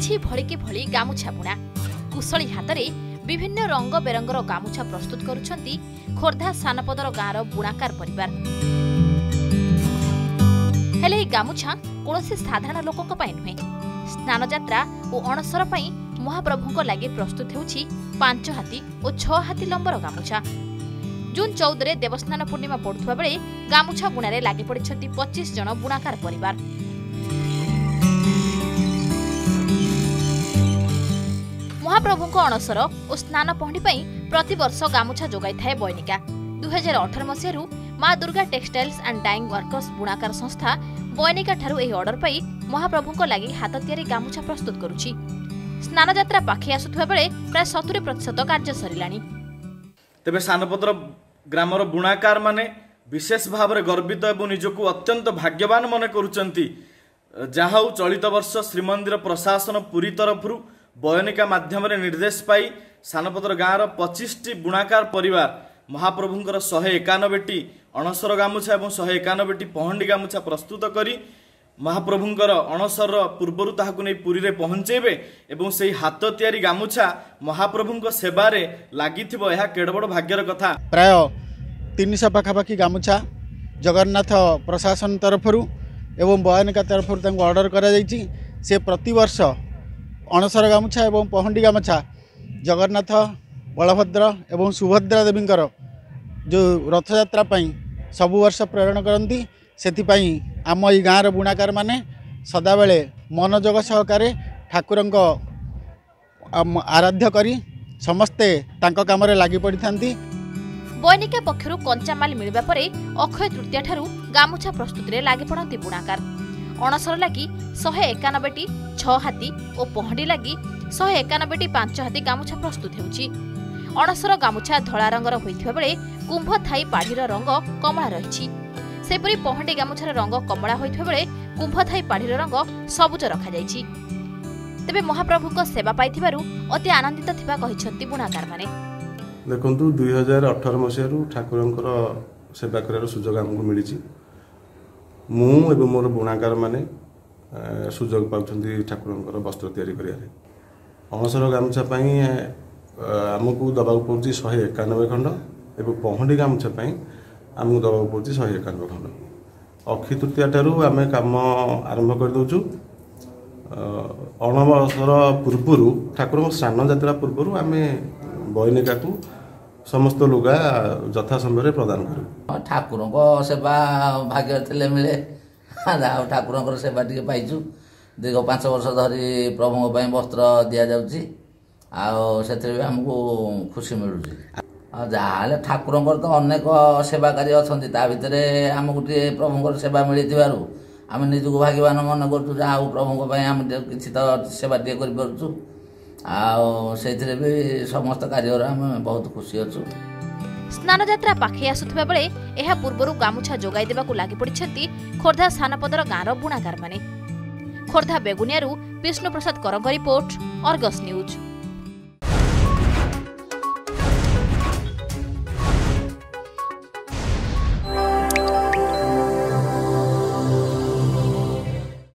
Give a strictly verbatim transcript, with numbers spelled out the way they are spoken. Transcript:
चालीछि भलिकी भली गामुछा बुणा कुशली हाथ में विभिन्न रंग बेरंगर गामुछा प्रस्तुत करुछंती खोर्धा सानपदर गाँवर बुणाकार परिवार। हेले गामुछा कौनसी साधारण लोकों पई नुहे। स्नान यात्रा और अणसर पई महाप्रभुंक लागि प्रस्तुत हेउछि पांच हाथी और छह हाथी लंबर गामुछा। जून चौदह देवस्नान पूर्णिमा पड़ुवा बेले गामुछा बुणारे लागि पड़िछंती पच्चीस जन बुणाकार परिवार। महाप्रभुंक अणसर और स्नान पहंडी पई प्रतिवर्ष गामुछा जोगाई थाए बयनिका। दुई हजार अठारह मसीह Maa Durga textiles and dyeing workers बुणाकार संस्था बयनिका ठारू एही ऑर्डर पाई महाप्रभुंक लागि हाथ तैयारी गामुछा प्रस्तुत करुछि। स्नान यात्रा पाखे आसुथुवा बेले प्राय सत्तर प्रतिशत कार्य सरिलानी। तेबे सानपदर ग्रामर बुणाकार माने विशेष भाव में गर्वित और निजक अत्यंत भाग्यवान मन करुचंती। जहाँ चलित वर्ष श्रीमंदिर प्रशासन पुरी तरफ बयनिका माध्यम निर्देश पाई सानपदर गाँवर पच्चीस टी बुणाकार परिवार महाप्रभुंकर शहे एकानबेटी अणसर गामुछा और शहे एकानबेटी पहंडी गामुछा प्रस्तुत करी महाप्रभुंकर अणसर पूर्वर ताहाकु नै पुरी रे पहुंचेबे एवं सेही हाथ तैयारी गामुछा महाप्रभुंक सेबारे लागिथिबो एहा केड बड़ भाग्यर कथा। प्राय तीन सौ पाखापाखि गामुछा जगन्नाथ प्रशासन तरफरु एवं बयनिका तरफरु तांको ऑर्डर करा जायछि। से प्रतिवर्ष अणसर गामुछा एवं पहंडी गामुछा जगन्नाथ बलभद्र एवं सुभद्रा देवींकर जो रथ यात्रा पई सबु वर्ष प्रेरण करती। सेथिपाई आम ई गाँवर बुणाकार माने सदाबेले मनोजग सहकारे ठाकुरंक आराध्य करी समस्ते तांको कामरे लागि पड़ी थांती। बयनिका पक्षरु कंचामाल मिलबा परे अक्षय तृतीया ठारू गामुछा प्रस्तुति रे लागि पड़ती बुणाकार। अणसर लागि शहे एकानबेटी छह हाथी और पहंडी लागि शहे एकानबेटी पांच हाथी गामुछा प्रस्तुत हेउछि। अणसर गामुछा धला रंगर होइथिबा बेले कुंभ थाई पाढ़ीर रंग कमला रहिछि। सेपरी पहंडी गामुछार रंग कमला होइथिबा बेले कुंभ थाई पाढ़ीर रंग सबुज रखा जायछि। तेबे महाप्रभुक सेवा पाइथिबारु अति आनंदित थिबा कहिसंती बुणाकार माने। देखंतु दुई हजार अठारह मसीह ठाकुरंकर सेवा करार सुजोग हमको मिली। मु एवं मोर बुणाकार माने सुजोग पाउछंती ठाकुरंकर वस्त्र तैयारी करियारे। अणसर गामुछा पई आमको दबाक पड़ुछि शहे एकानबे खंड एवं पहंडी गामुछा पई आमको दबाक पड़ुछि शहे एकानबे खंड। अक्षय तृतीया ठारू आम काम आरंभ कर दउछु। अणसर पूर्वर ठाकुर स्नान यात्रा पूर्वर आम बयनिका को समस्त लुगा यथा समय प्रदान करूँ। ठाकुर सेवा भाग्य थे मिले ठाकुर सेवा टी पाइचु। दीर्घ पांच वर्ष धरी प्रभु वस्त्र दि जाऊँगी आमको खुशी मिलूँ। जहाँ ठाकुर तो अनेक सेवाकारी अच्छा ता भर आम गोटे प्रभु सेवा मिली आम निजक भाग्यवान मन करूँ। जहाँ प्रभु आम कि तो सेवा टे कर भी समस्त कार्य आम बहुत खुशी अच्छु। स्नान यात्रा पाखे आसुथुवा बेले एहा पूर्वरु गामुछा जोगाई देबाकु लागि पड़िछंती खोर्धा सानपदर गाँवर बुणाकार माने। खोर्धा बेगुनियारू Vishnu Prasad Karang report, Argus news.